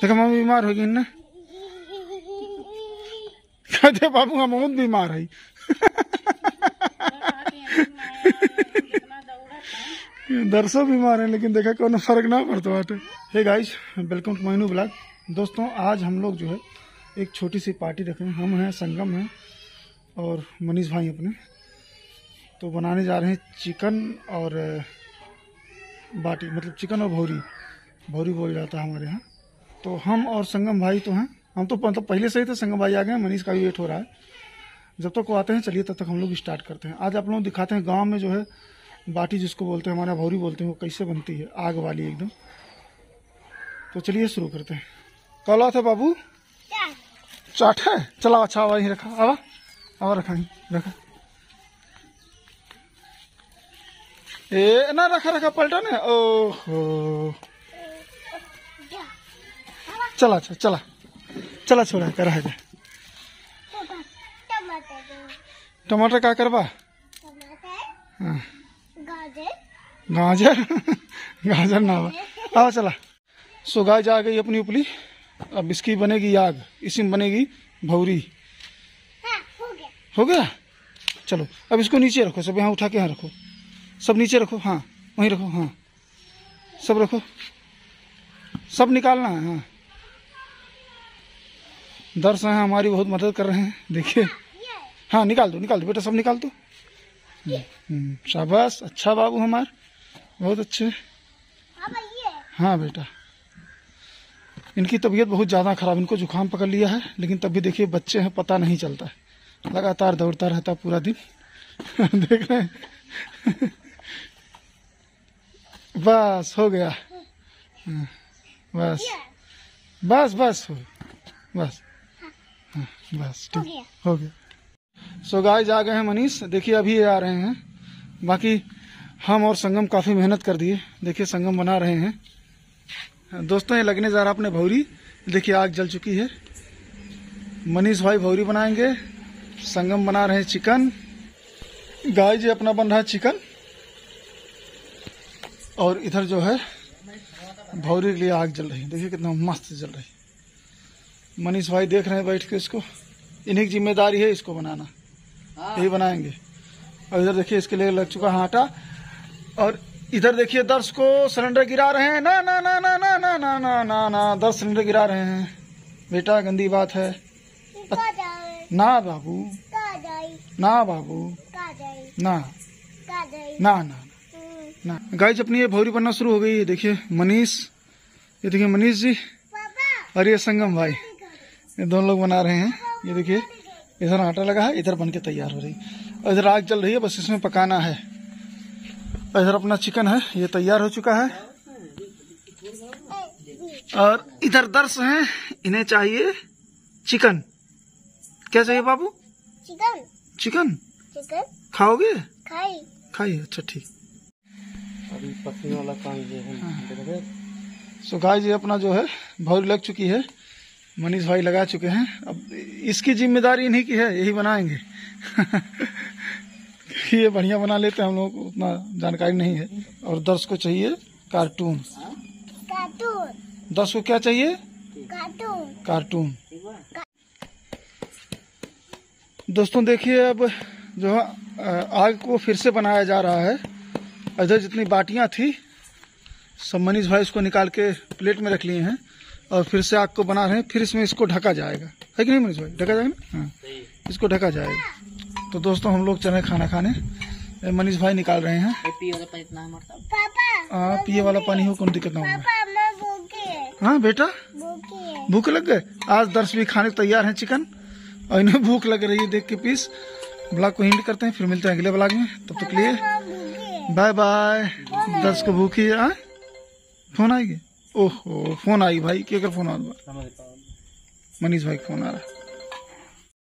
देखा मम्मी बीमार होगी ना, कहते बाबू हम बहुत बीमार है। दरसों बीमार है लेकिन देखा कोनो फर्क ना पड़ता बाटे। Hey guys, welcome to my new blog. दोस्तों आज हम लोग जो है एक छोटी सी पार्टी रख रहे हैं। हम हैं, संगम है और मनीष भाई अपने, तो बनाने जा रहे हैं चिकन और बाटी, मतलब चिकन और भौरी, भौरी बोल जाता है हमारे यहाँ। तो हम और संगम भाई तो हैं, हम तो मतलब पहले से ही थे, संगम भाई आ गए, मनीष का भी वेट हो रहा है। जब तक वो आते हैं चलिए तब तक हम लोग स्टार्ट करते हैं। आज आप लोग दिखाते हैं गांव में जो है बाटी जिसको बोलते हैं, हमारे यहाँ भौरी बोलते हैं, वो कैसे बनती है, आग वाली एकदम। तो चलिए शुरू करते हैं। कौला था बाबू, चाट है, चला अच्छा आवा ही रखा, आवा आवा रखा ही रखा, ए ना रखा रखा पलटा ना, ओहो चला अच्छा चला चला छोड़ा कर है। टमाटर का करवा, हाँ गाजर गाजर ना आवा चला। सो गाय जा गई अपनी उपली, अब इसकी बनेगी आग, इसी में बनेगी भौरी। हाँ, हो गया। चलो अब इसको नीचे रखो, सब यहाँ उठा के यहाँ रखो, सब नीचे रखो, हाँ वहीं रखो, हाँ सब रखो, सब निकालना है। हाँ दर्श हैं हमारी बहुत मदद कर रहे हैं, देखिए। हाँ निकाल दो बेटा, सब निकाल दो। शाबाश, अच्छा बाबू हमार, बहुत अच्छे। हाँ बेटा, इनकी तबीयत बहुत ज़्यादा खराब, इनको जुकाम पकड़ लिया है, लेकिन तब भी देखिए बच्चे हैं, पता नहीं चलता है, लगातार दौड़ता रहता है पूरा दिन। देख रहे हैं। बस हो गया, बस बस बस हो, बस हाँ, बस ठीक हो गया। सो गाइस आ गए हैं मनीष, देखिए अभी आ रहे हैं। बाकी हम और संगम काफ़ी मेहनत कर दिए, देखिए संगम बना रहे हैं। दोस्तों ये लगने जा रहा अपने भौरी, देखिए आग जल चुकी है। मनीष भाई भौरी बनाएंगे, संगम बना रहे हैं चिकन, गाय जी अपना बन रहा है चिकन, और इधर जो है भौरी के लिए आग जल रही है, देखिए कितना मस्त जल रही है। मनीष भाई देख रहे हैं बैठ के इसको, इन्हीं की जिम्मेदारी है इसको बनाना, यही बनाएंगे। और इधर देखिए इसके लिए लग चुका है आटा, और इधर देखिए दर्श को सिलेंडर गिरा रहे हैं, ना ना ना ना ना ना ना ना ना ना, 10 सिलेंडर गिरा रहे हैं बेटा, गंदी बात है। ना बाबू, ना बाबू, ना ना ना ना। गाइस अपनी ये भौरी बनना शुरू हो गई है, देखिए मनीष, ये देखिए मनीष जी और ये संगम भाई, ये दोनों लोग बना रहे हैं। ये देखिए इधर आटा लगा है, इधर बन के तैयार हो रही, और इधर आग जल रही है, बस इसमें पकाना है। और इधर अपना चिकन है, ये तैयार हो चुका है। और इधर दर्श हैं, इन्हें चाहिए चिकन। क्या चाहिए बाबू? चिकन। चिकन चिकन खाओगे? खाइए। अच्छा ठीक। अभी पकने वाला काम जो है। सो गाइस ये अपना जो है भौरी लग चुकी है, मनीष भाई लगा चुके हैं। अब इसकी जिम्मेदारी इन्हीं की है, यही बनाएंगे। ये बढ़िया बना लेते हैं, हम लोग को उतना जानकारी नहीं है। और दर्श को चाहिए कार्टून। दर्श को क्या चाहिए? कार्टून। दोस्तों देखिए अब जो है आग को फिर से बनाया जा रहा है। इधर जितनी बाटियां थी सब मनीष भाई इसको निकाल के प्लेट में रख लिए हैं, और फिर से आग को बना रहे हैं। फिर इसमें इसको ढका जाएगा, है कि नहीं मनीष भाई? ढका जाएगा ना, हाँ इसको ढका जाएगा। तो दोस्तों हम लोग चले खाना खाने, मनीष भाई निकाल रहे हैं। हाँ पिए वाला पानी हो, कोई दिक्कत ना होगा। हाँ बेटा भूख लग गए, आज दर्श भी खाने तैयार है चिकन, और इन्हें भूख लग रही है देख के। पीस ब्लॉग को एंड करते हैं, फिर मिलते हैं अगले ब्लॉग में, तब तक लिए बाय बाय। दर्श को भूखी है, फोन आएगी, ओहो फोन आई भाई, क्या कर फोन आ रहा? मनीष भाई फोन आ रहा है।